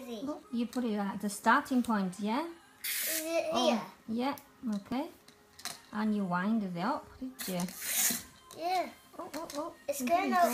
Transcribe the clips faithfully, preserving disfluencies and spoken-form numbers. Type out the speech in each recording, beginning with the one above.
busy. Oh, you put it at the starting point, yeah? Is it Oh, here? yeah, okay. And you winded it up, did you? Yeah. Oh, oh, oh. It's There going you up. go.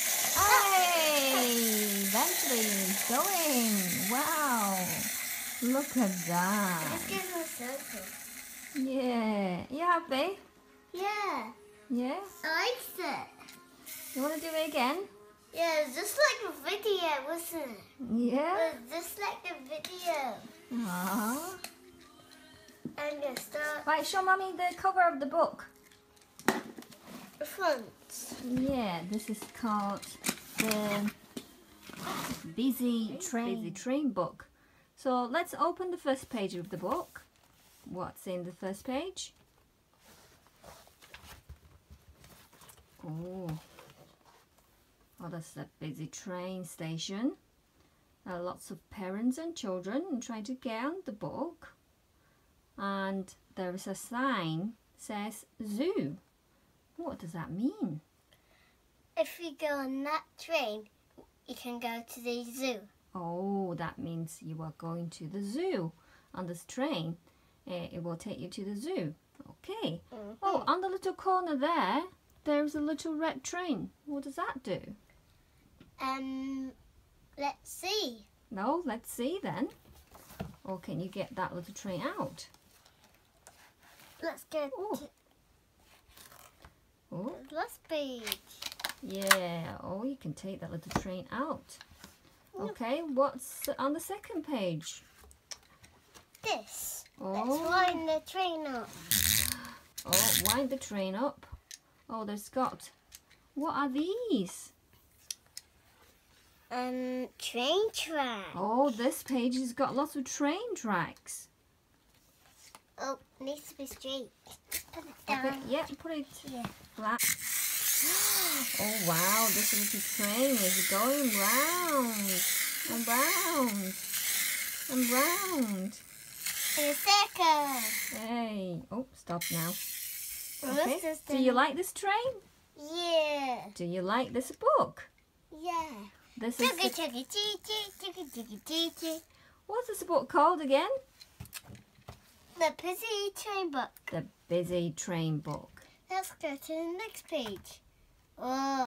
Hey! Eventually it's going. Wow. Look at that. Let's give him a circle. Yeah. You happy? Yeah. Yeah? I liked it. You want to do it again? Yeah, it's just like a video, wasn't it? Yeah? It was just like a video. Aww. I'm gonna start Right, show Mummy the cover of the book. the front. Yeah, this is called the Busy Train, Busy Train book. So let's open the first page of the book. What's in the first page? Oh, oh that's a busy train station. There are lots of parents and children trying to get on the book. And there is a sign says zoo. What does that mean? If you go on that train, you can go to the zoo. Oh, that means you are going to the zoo on this train. Uh, it will take you to the zoo. Okay. Mm-hmm. Oh, on the little corner there, there's a little red train. What does that do? Um, let's see. No, let's see then. Or can you get that little train out? Let's go Oh. to Oh, the last page. yeah. Oh, you can take that little train out. Okay, what's on the second page? This. Oh. Let's wind the train up. Oh, wind the train up. Oh, there's got... What are these? Um, train track. Oh, this page has got lots of train tracks. Oh, needs to be straight. Put it down. Okay, yeah, put it Yeah. flat. Oh, wow, this little train is going round and round and round. In a circle. Hey, oh, stop now. Well, Okay. this is Do you the- like this train? Yeah. Do you like this book? Yeah. This is Chugga the, chugga chee chee chugga chugga chee chee. what's this book called again? The busy train book. The Busy Train book. Let's go to the next page. Oh.